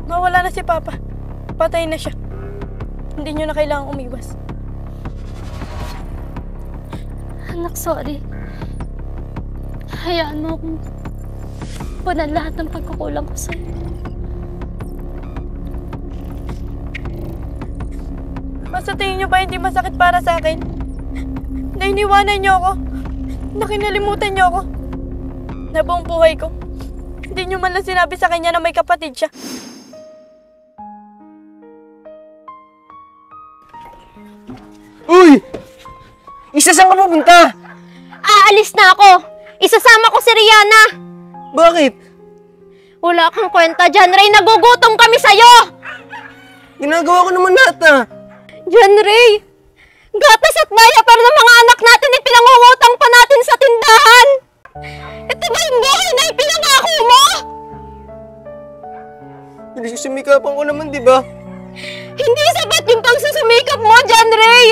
Nawala na si Papa. Patay na siya. Hindi niyo na kailangang umiwas. Anak, sorry. Hayaan mo akong punan lahat ng pagkukulang ko sa'yo. Basta tingin niyo ba hindi masakit para sa akin? Na iniwanan niyo ako? Na kinalimutan niyo ako? Na buong buhay ko? Hindi niyo man lang sinabi sa kanya na may kapatid siya. Uy! Isa, saan ka pupunta? Aalis na ako! Isasama ko si Rihanna! Bakit? Wala kang kwenta dyan, Ray! Nagugutom kami sa'yo! Ginagawa ko naman lahat John Ray! Gatas at diaper ng mga anak natin pinangungutang pa natin sa tindahan! Ito ba yung buhay na ipinangako mo? Pinagsusumikapan ko naman, di ba? Hindi sapat yung pagsusumikap mo, John Ray!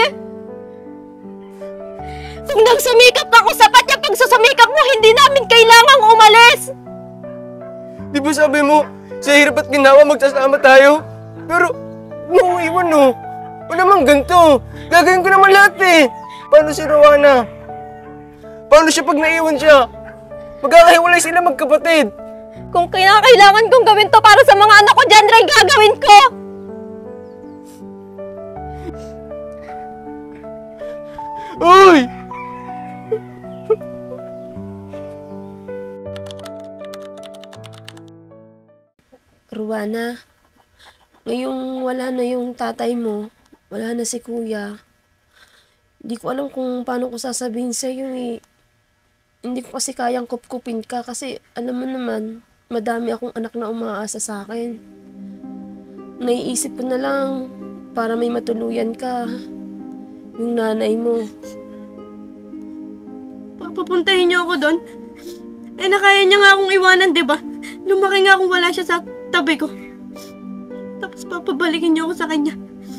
Kung nagsumikap ako, sapat yung pagsusumikap mo, hindi namin kailangang umalis! Di ba sabi mo, sa hirap at ginawa magsasama tayo? Pero, iwan no. Wala namang ganito. Gagawin ko naman lahat Paano si Rowana? Paano siya pag naiwan siya? Magkakahiwalay sila magkapatid. Kung kailangan kong gawin to para sa mga anak ko, John Ray, gagawin ko! Uy! Rowana, ngayong wala na yung tatay mo, wala na si kuya, hindi ko alam kung paano ko sasabihin sa'yo Hindi ko kasi kayang kupkupin ka kasi alam mo naman, madami akong anak na umaasa sa akin. Naiisip ko na lang para may matuluyan ka, yung nanay mo. Papuntahin niyo ako doon? Nakaya niya nga akong iwanan, di ba? Lumaki nga akong wala siya sa tabi ko. Tapos papabalikin niyo ako sa kanya.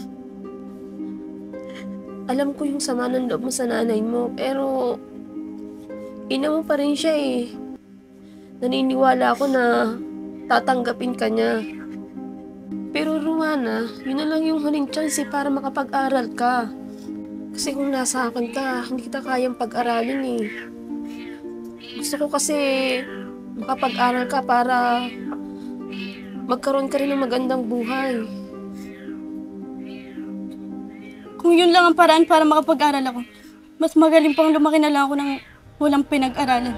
Alam ko yung sama ng loob mo sa nanay mo, pero ina mo pa rin siya Naniniwala ako na tatanggapin ka niya. Pero Rowana, yun na lang yung huling chance para makapag-aral ka. Kasi kung nasa akin ka, hindi kita kayang pag-aralin Gusto ko kasi makapag-aral ka para magkaroon ka rin ng magandang buhay. Kung yun lang ang paraan para makapag-aral ako, mas magaling pang lumaki na lang ako ng walang pinag-aralan.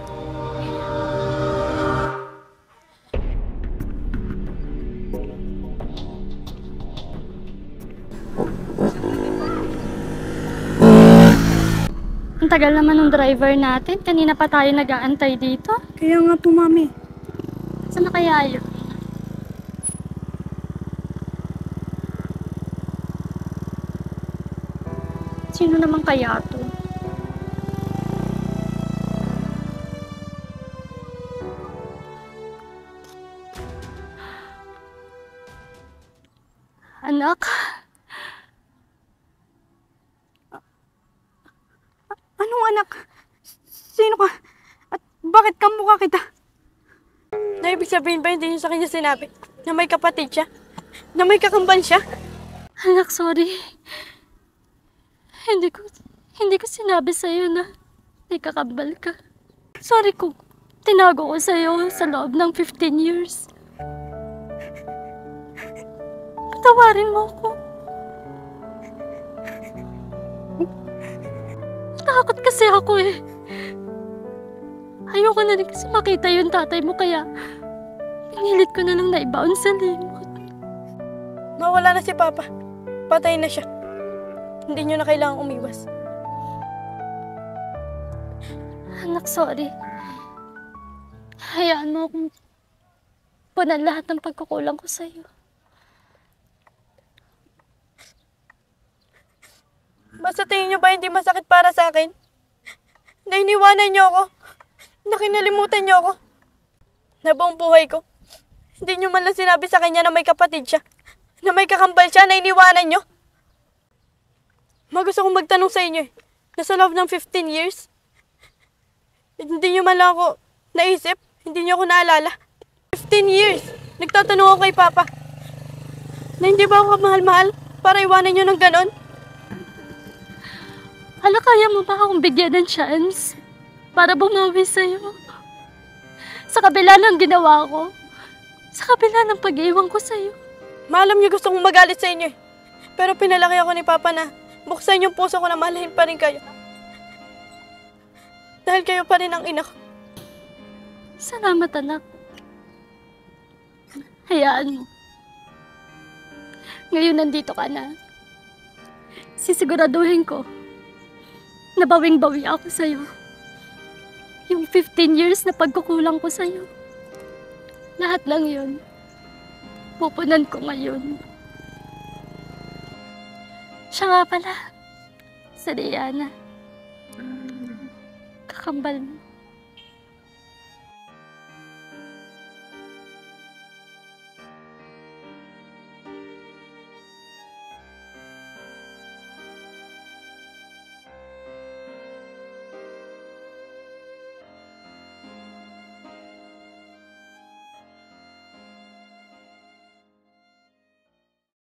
Ang tagal naman ng driver natin. Kanina pa tayo nag-aantay dito. Kaya nga po, Mami. Saan na kaya yun? Sino naman kaya to? Anak? Anong anak? Sino ka? At bakit kamukha kita? Na ibig sabihin ba hindi niyo sa kanya sinabi na may kapatid siya? Na may kakambal siya? Anak, sorry. Hindi ko sinabi sa'yo na may kakambal ka. Sorry kung tinago ko sa'yo sa loob ng 15 years. Patawarin mo ako. Takot kasi ako Ayoko na rin kasi makita yung tatay mo kaya pinilit ko na lang na ibaon sa limot. Nawala na si Papa. Patay na siya. Hindi niyo na kailangang umiwas. Anak, sorry. Hayaan mo akong punan lahat ng pagkukulang ko sa'yo. Basta tingin niyo ba hindi masakit para sa akin? Na iniwanan niyo ako? Na kinalimutan niyo ako? Na buong buhay ko? Hindi niyo man lang sinabi sa kanya na may kapatid siya? Na may kakambal siya na iniwanan niyo? Gusto kong magtanong sa inyo na sa loob ng 15 years, hindi niyo man lang ako naisip, hindi niyo ako naalala. 15 years, nagtatanong ako kay Papa. Na hindi ba ako kamahal-mahal para iwanan niyo ng ganon? Hala, kaya mo ba akong bigyan ng chance para bumawi sa'yo? Sa kabila ng ginawa ko, sa kabila ng pag-iwan ko sa'yo. Maalam niyo gusto kong magalit sa inyo eh. Pero pinalaki ako ni Papa na buksan yung puso ko na malahin pa rin kayo. Dahil kayo pa rin ang ina ko. Salamat, anak. Hayaan mo. Ngayon nandito ka na. Sisiguraduhin ko na bawing-bawi ako sa'yo. Yung 15 years na pagkukulang ko sa'yo. Lahat lang yun. Pupunan ko ngayon. Siya nga pala. Sa Diana. Kakambal mo.